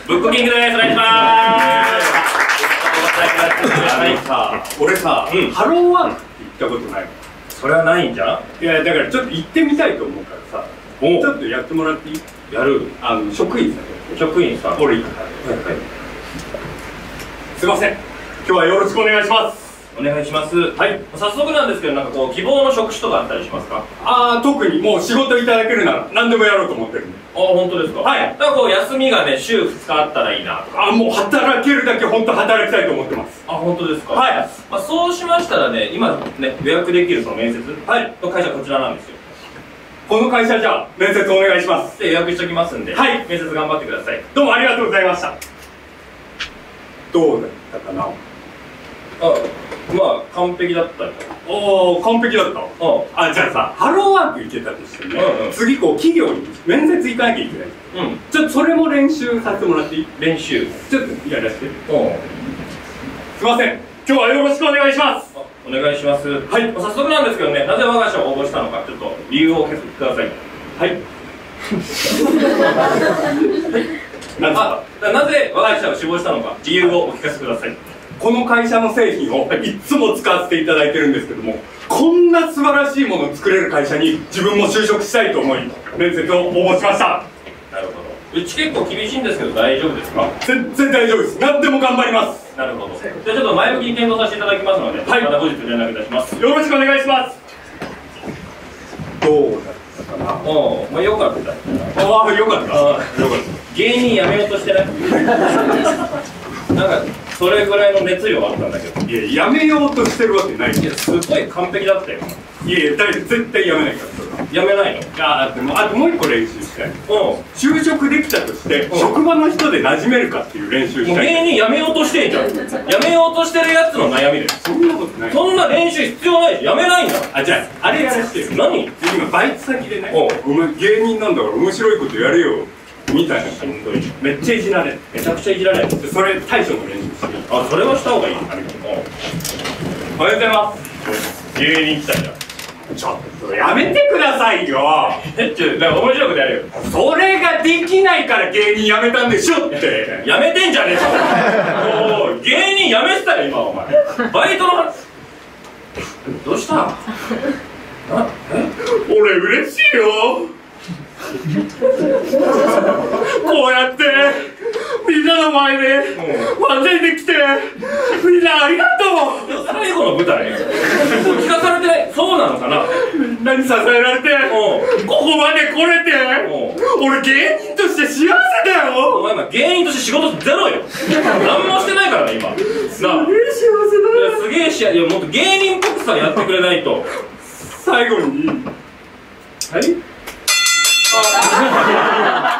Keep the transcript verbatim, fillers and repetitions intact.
ブックキングです。お願いします。 俺さ、うん、ハローワークって行ったことないの？ それはないんじゃん。 いやだからちょっと行ってみたいと思うからさ、ちょっとやってもらっていい？ やる。 あの職員さん。 職員さん。 俺行くから。はいはい。すいません。今日はよろしくお願いします。 お願いします。 はい。 早速なんですけど、なんかこう希望の職種とかあったりしますか？ ああ、特にもう仕事いただけるなら何でもやろうと思ってるんで。 ああ、本当ですか？はい。だからこう休みがね、週ふつかあったらいいなとか。 ああ、もう働けるだけ本当働きたいと思ってます。 あ、本当ですか？ はい。 まあそうしましたらね、今ね予約できるその面接はいの会社こちらなんですよ。 この会社じゃあ面接お願いします。 で予約しておきますんで、はい、面接頑張ってください。 どうもありがとうございました。どうだったかな？ あ、まあ完璧だったよ。 おお、完璧だった。あ、じゃあさ、ハローワーク行けたとしてね、うんうん、次こう企業に面接行かなきゃいけない。うん。ちょっとそれも練習させてもらっていい？練習。ちょっとやらせて。うん。すいません。今日はよろしくお願いします。 お願いします。はい。早速なんですけどね、なぜ我が社を応募したのかちょっと理由をお聞かせください。はい。はい。なぜ我が社を志望したのか理由をお聞かせください。 この会社の製品をいつも使わせていただいてるんですけども、こんな素晴らしいものを作れる会社に自分も就職したいと思い面接を応募しました。 なるほど。うち結構厳しいんですけど大丈夫ですか？ 全然大丈夫です。何でも頑張ります。 なるほど。じゃあちょっと前向きに検討させていただきますので、はい、また後日連絡いたします。 よろしくお願いします。どうだったかな？ おお、まあよかった。 ああ、よかった。ああ、よかった。 芸人辞めようとしてない？なんかそれぐらいの熱量あったんだけど。 いや、やめようとしてるわけない。 いや、すごい完璧だったよ。 いやいや、大丈夫、絶対やめないから。それはやめないの？ ああ、でもあともう一個練習したい。うん。就職できたとして、 うん、 職場の人で馴染めるかっていう練習したい。 芸人辞めようとしてんじゃん。辞めようとしてるやつの悩みで。 そんなことない。そんな練習必要ないし、辞めないんだ。 あ、じゃあ、あれやらしてよ。 何？ 今バイト先でね、お前芸人なんだから面白いことやれよ。みたいな感じでめっちゃいじられる。 めちゃくちゃいじられる。 それ対処の練習してる。 あ、それはした方がいい。ありがとう。 おはようございます。 芸人来たじゃん。 ちょっとやめてくださいよ。 え、ちょ、なんか面白いことやるよ。 それができないから芸人やめたんでしょって。 やめてんじゃねえか。おい、芸人やめてたよ今お前。バイトの話。どうした？な、 え？俺嬉しいよ。こうやってみんなの前で漫才できて、みんなありがとう。 最後の舞台聞かされてない。そうなのかな。 みんなに支えられてここまで来れて、俺芸人として幸せだよ。 お前今芸人として仕事ゼロよ。何もしてないからね今。 すげえ幸せだ。 すげえしや、いやもっと芸人っぽくさやってくれないと。 最後に、はい。あ